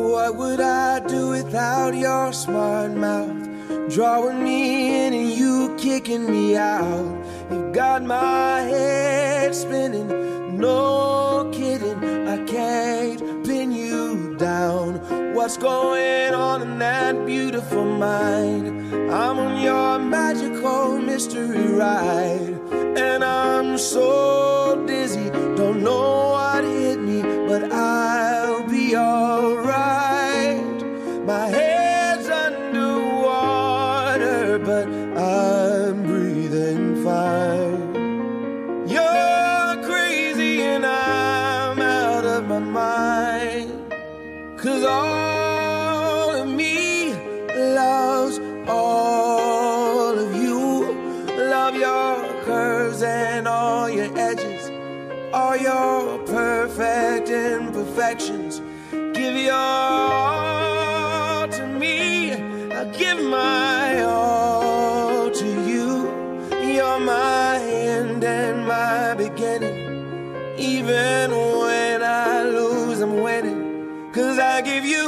What would I do without your smart mouth? Drawing me in and you kicking me out. You got my head spinning, no kidding. I can't pin you down. What's going on in that beautiful mind? I'm on your magical mystery ride, and I'm so dizzy, don't know what hit me, but I'll be alright. My head's underwater, but I'm breathing fine. You're crazy and I'm out of my mind, 'cause all of me loves all of you. Love your curves and all your edges, all your perfect imperfections. Give your all to me, I give my all to you. You're my end and my beginning. Even when I lose, I'm winning, 'cause I give you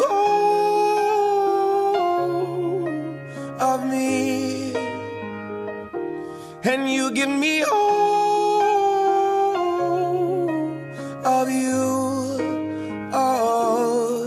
all of me, and you give me all of you. Oh,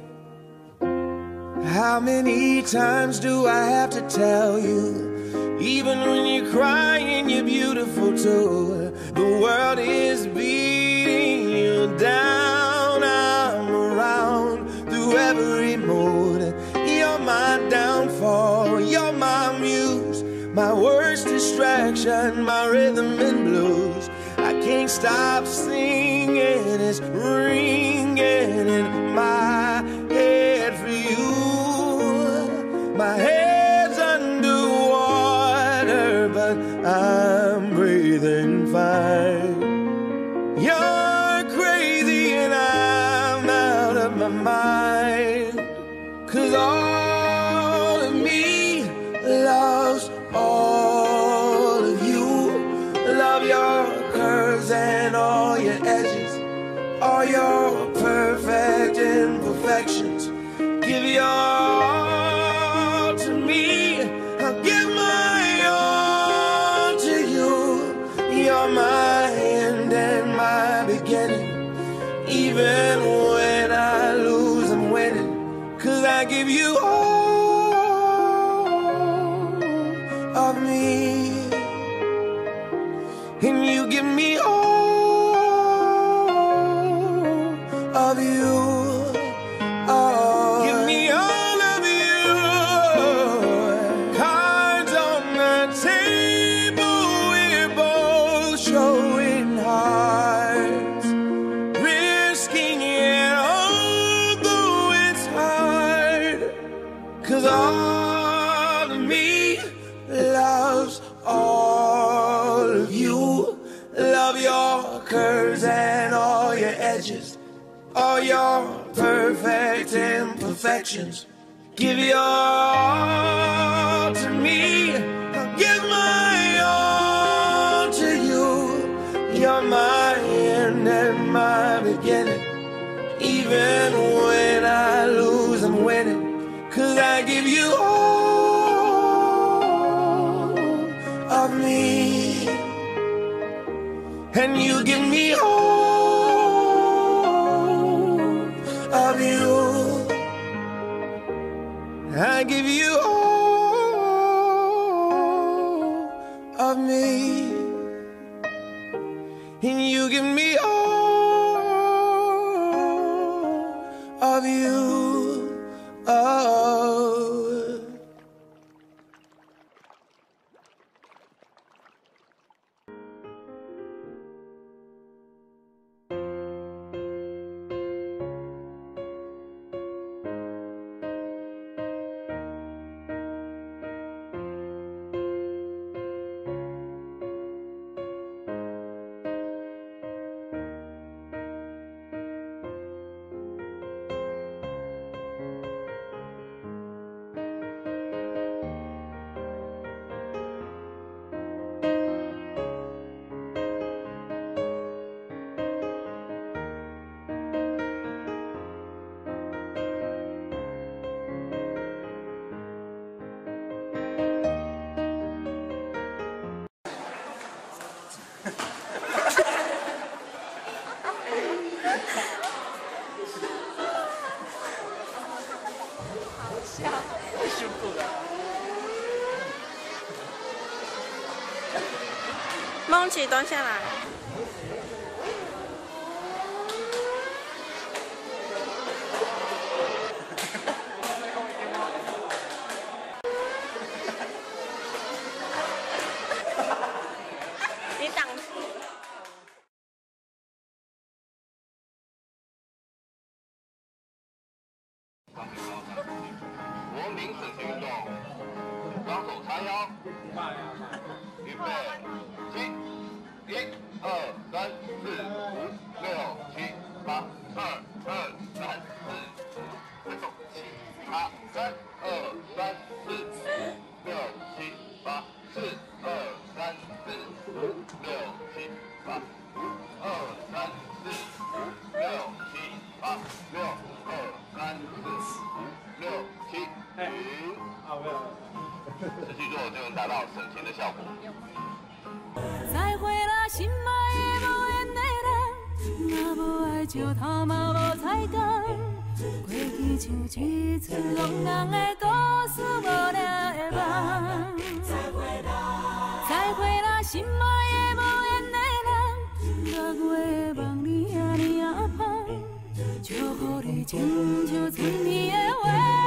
how many times do I have to tell you? Even when you're crying, you're beautiful too. The world is beating you down. I'm around through every mood. You're my downfall, you're my muse, my worst distraction, my rhythm and blues. I can't stop singing, it's ringing in my head for you. My head's underwater, but I'm breathing fine. You're crazy and I'm out of my mind, 'cause all of me loves all of you. Love your curves and all your edges, all your perfect imperfections. Give your all to me, I'll give my all to you. You're my end and my beginning. Even when I lose, I'm winning, 'cause I give you all of me, and you give me all of you. Oh, give me all of you. Cards on the table, we're both showing hearts, risking it although it's hard, 'cause all of me loves all of you. Love your curves and all your edges, all your perfect imperfections. Give your all to me, I'll give my all to you. You're my end and my beginning. Even when I lose, I'm winning, 'cause I give you all of me, and you give me all of you. I give you all of me, and you give me all of you. Oh. 梦琪蹲下来。你挡。 国民省旗运动，双手叉腰，预备，起，1、2、3、4、5、6、7、8，2、2、3、4、5，起，8、3、2、3、4、5、6、7、8，4、2、3、4、5、6、7、8，5、2、3、4、5、6、7、8，6、2、3、4、5、6、7，停。持续做就能达到省钱的效果。 再会啦，心爱的无缘的人，若无爱石头嘛无彩工。过去像一出浪人的故事，无聊的梦。再会啦，心爱的无缘的人，六月的梦你遐尼啊香，祝福你亲像春天的花。